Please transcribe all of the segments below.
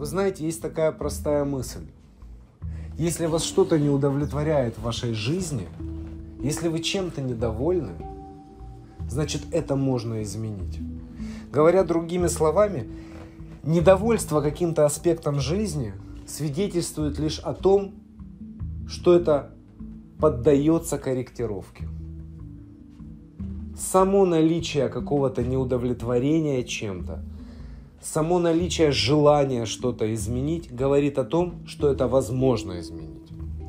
Вы знаете, есть такая простая мысль. Если вас что-то не удовлетворяет в вашей жизни, если вы чем-то недовольны, значит, это можно изменить. Говоря другими словами, недовольство каким-то аспектом жизни свидетельствует лишь о том, что это поддается корректировке. Само наличие какого-то неудовлетворения чем-то, само наличие желания что-то изменить говорит о том, что это возможно изменить.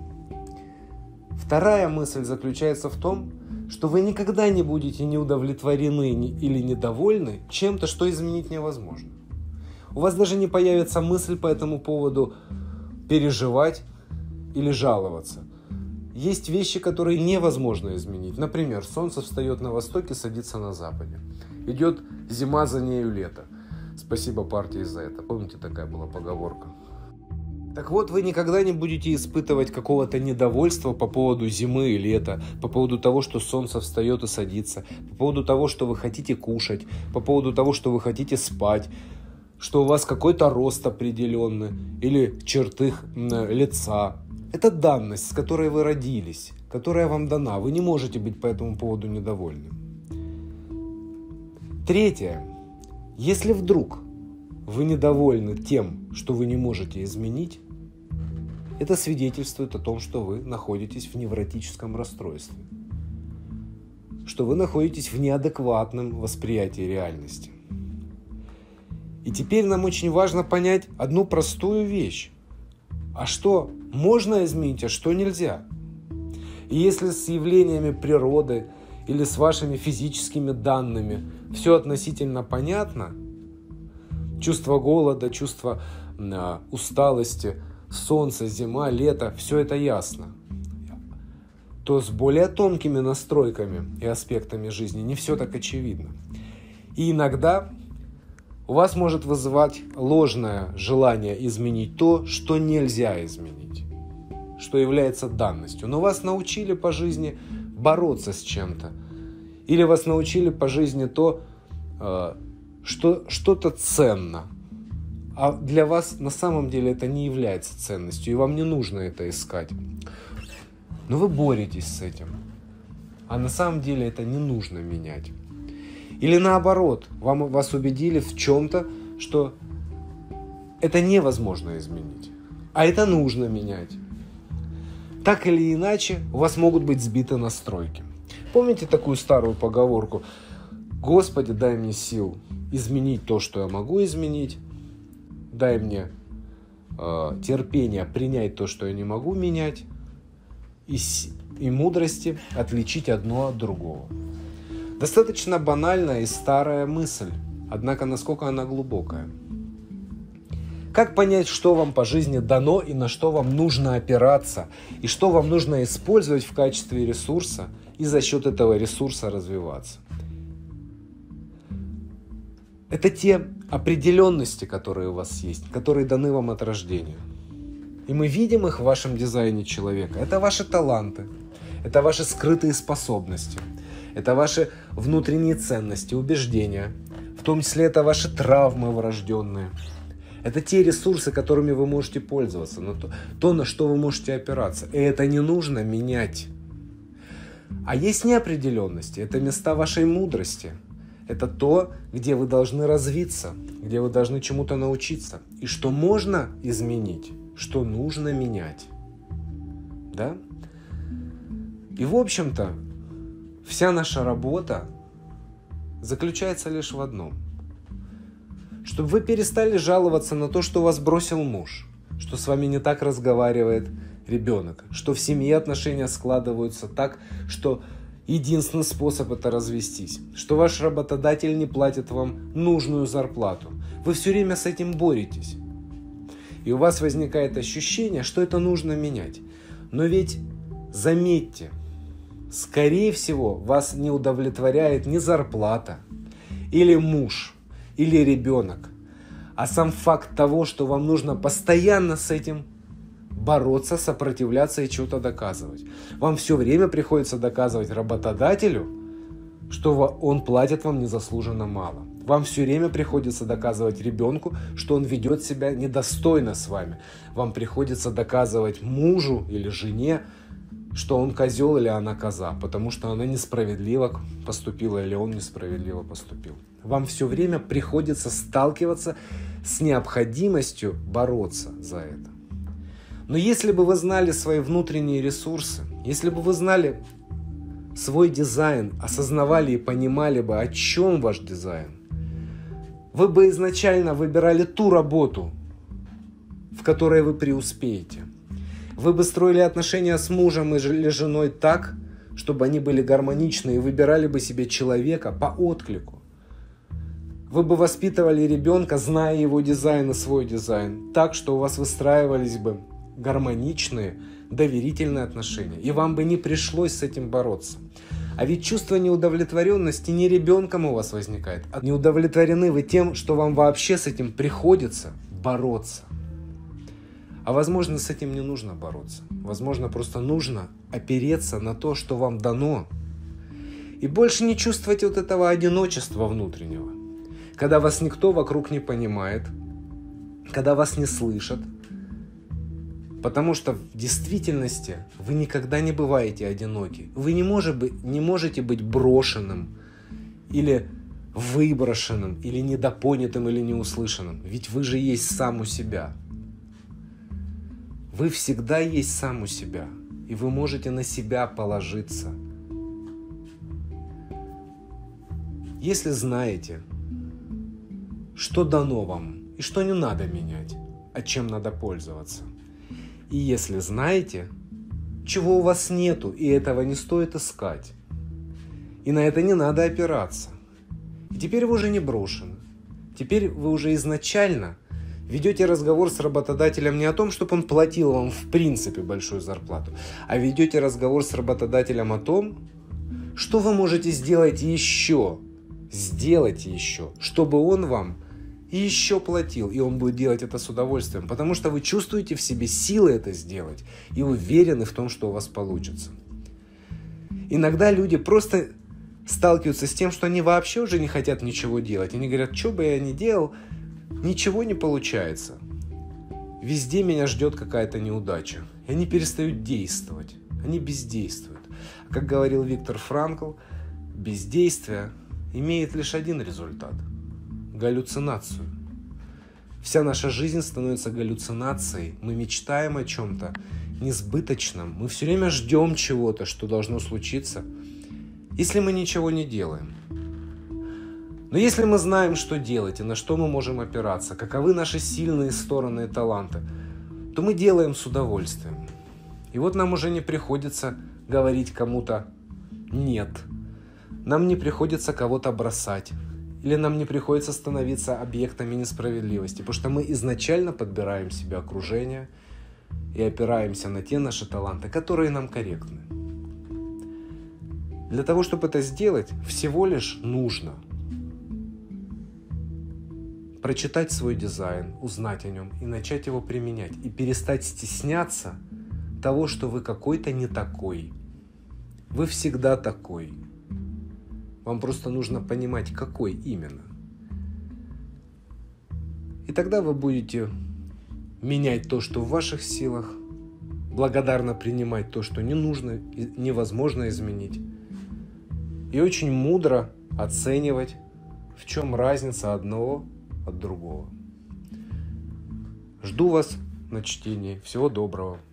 Вторая мысль заключается в том, что вы никогда не будете неудовлетворены или недовольны чем-то, что изменить невозможно. У вас даже не появится мысль по этому поводу переживать или жаловаться. Есть вещи, которые невозможно изменить. Например, солнце встает на востоке, садится на западе. Идет зима, за нею лето. Спасибо партии за это. Помните, такая была поговорка? Так вот, вы никогда не будете испытывать какого-то недовольства по поводу зимы и лета, по поводу того, что солнце встает и садится, по поводу того, что вы хотите кушать, по поводу того, что вы хотите спать, что у вас какой-то рост определенный или черты лица. Это данность, с которой вы родились, которая вам дана. Вы не можете быть по этому поводу недовольны. Третье. Если вдруг вы недовольны тем, что вы не можете изменить, это свидетельствует о том, что вы находитесь в невротическом расстройстве, что вы находитесь в неадекватном восприятии реальности. И теперь нам очень важно понять одну простую вещь. А что можно изменить, а что нельзя? И если с явлениями природы или с вашими физическими данными все относительно понятно, чувство голода, чувство усталости, солнце, зима, лето, все это ясно, то с более тонкими настройками и аспектами жизни не все так очевидно. И иногда у вас может вызывать ложное желание изменить то, что нельзя изменить, что является данностью. Но вас научили по жизни бороться с чем-то. Или вас научили по жизни то, что что-то ценно. А для вас на самом деле это не является ценностью, и вам не нужно это искать. Но вы боретесь с этим. А на самом деле это не нужно менять. Или наоборот, вас убедили в чем-то, что это невозможно изменить, а это нужно менять. Так или иначе, у вас могут быть сбиты настройки. Помните такую старую поговорку: «Господи, дай мне сил изменить то, что я могу изменить, дай мне терпения принять то, что я не могу менять, и мудрости отличить одно от другого». Достаточно банальная и старая мысль, однако насколько она глубокая. Как понять, что вам по жизни дано и на что вам нужно опираться, и что вам нужно использовать в качестве ресурса и за счет этого ресурса развиваться? Это те определенности, которые у вас есть, которые даны вам от рождения. И мы видим их в вашем дизайне человека. Это ваши таланты, это ваши скрытые способности, это ваши внутренние ценности, убеждения, в том числе это ваши травмы врожденные. Это те ресурсы, которыми вы можете пользоваться, то, на что вы можете опираться. И это не нужно менять. А есть неопределенности, это места вашей мудрости. Это то, где вы должны развиться, где вы должны чему-то научиться. И что можно изменить, что нужно менять. Да? И в общем-то, вся наша работа заключается лишь в одном. Чтобы вы перестали жаловаться на то, что вас бросил муж, что с вами не так разговаривает ребенок, что в семье отношения складываются так, что единственный способ это развестись, что ваш работодатель не платит вам нужную зарплату. Вы все время с этим боретесь. И у вас возникает ощущение, что это нужно менять. Но ведь заметьте, скорее всего, вас не удовлетворяет ни зарплата, или муж, или ребенок, а сам факт того, что вам нужно постоянно с этим бороться, сопротивляться и что-то доказывать. Вам все время приходится доказывать работодателю, что он платит вам незаслуженно мало. Вам все время приходится доказывать ребенку, что он ведет себя недостойно с вами. Вам приходится доказывать мужу или жене, что он козел или она коза, потому что она несправедливо поступила или он несправедливо поступил. Вам все время приходится сталкиваться с необходимостью бороться за это. Но если бы вы знали свои внутренние ресурсы, если бы вы знали свой дизайн, осознавали и понимали бы, о чем ваш дизайн, вы бы изначально выбирали ту работу, в которой вы преуспеете. Вы бы строили отношения с мужем или женой так, чтобы они были гармоничны, и выбирали бы себе человека по отклику. Вы бы воспитывали ребенка, зная его дизайн и свой дизайн, так, что у вас выстраивались бы гармоничные, доверительные отношения. И вам бы не пришлось с этим бороться. А ведь чувство неудовлетворенности не ребенком у вас возникает, а не удовлетворены вы тем, что вам вообще с этим приходится бороться. А возможно, с этим не нужно бороться. Возможно, просто нужно опереться на то, что вам дано. И больше не чувствовать вот этого одиночества внутреннего. Когда вас никто вокруг не понимает, когда вас не слышат. Потому что в действительности вы никогда не бываете одиноки. Вы не можете быть брошенным или выброшенным, или недопонятым, или неуслышанным. Ведь вы же есть сам у себя. Вы всегда есть сам у себя, и вы можете на себя положиться. Если знаете, что дано вам, и что не надо менять, а чем надо пользоваться, и если знаете, чего у вас нету, и этого не стоит искать, и на это не надо опираться, и теперь вы уже не брошены, теперь вы уже изначально ведете разговор с работодателем не о том, чтобы он платил вам в принципе большую зарплату, а ведете разговор с работодателем о том, что вы можете сделать еще, чтобы он вам еще платил, и он будет делать это с удовольствием, потому что вы чувствуете в себе силы это сделать и уверены в том, что у вас получится. Иногда люди просто сталкиваются с тем, что они вообще уже не хотят ничего делать. Они говорят, что бы я ни делал, ничего не получается. Везде меня ждет какая-то неудача. И они перестают действовать. Они бездействуют. А как говорил Виктор Франкл, бездействие имеет лишь один результат – галлюцинацию. Вся наша жизнь становится галлюцинацией. Мы мечтаем о чем-то несбыточном. Мы все время ждем чего-то, что должно случиться, если мы ничего не делаем. Но если мы знаем, что делать и на что мы можем опираться, каковы наши сильные стороны и таланты, то мы делаем с удовольствием. И вот нам уже не приходится говорить кому-то «нет». Нам не приходится кого-то бросать. Или нам не приходится становиться объектами несправедливости, потому что мы изначально подбираем себе окружение и опираемся на те наши таланты, которые нам корректны. Для того, чтобы это сделать, всего лишь нужно прочитать свой дизайн, узнать о нем и начать его применять. И перестать стесняться того, что вы какой-то не такой. Вы всегда такой. Вам просто нужно понимать, какой именно. И тогда вы будете менять то, что в ваших силах, благодарно принимать то, что не нужно, невозможно изменить. И очень мудро оценивать, в чем разница одного от другого. Жду вас на чтении. Всего доброго.